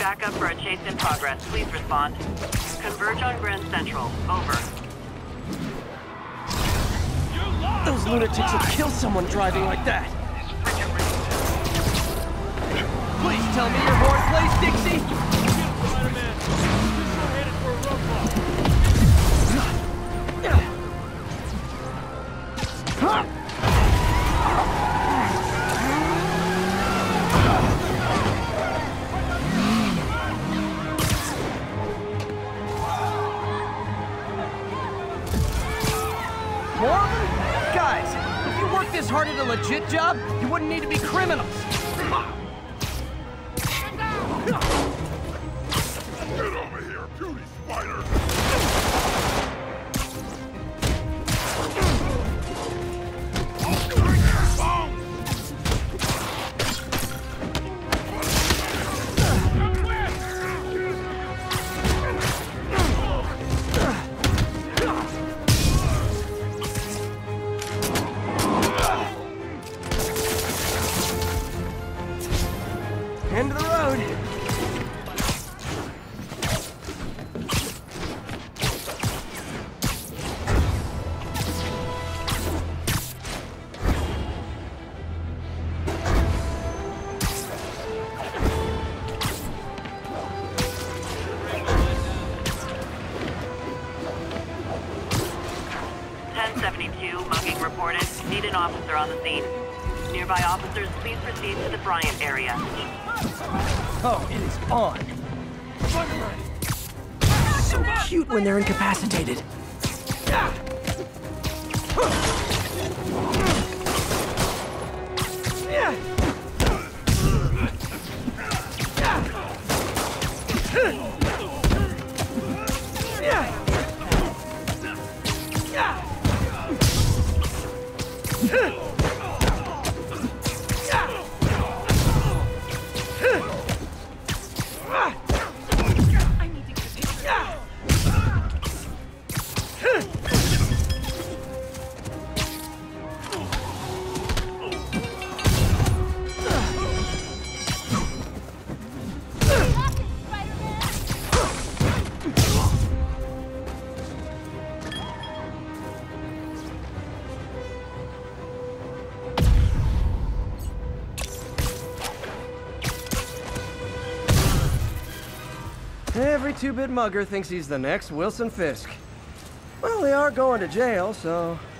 backup for a chase in progress. Please respond. Converge on Grand Central. Over. Those lunatics would kill someone driving like that. Please tell me your horn plays Dixie. Spider-Man, we're headed for a roadblock. Guys, if you worked this hard at a legit job, you wouldn't need to be criminals. Get over here, beauty spider! End of the road. Mugging reported. Need an officer on the scene. Nearby officers, please proceed to the Bryant area. Oh, it is on. So cute when they're incapacitated. Every two-bit mugger thinks he's the next Wilson Fisk. Well, they are going to jail, so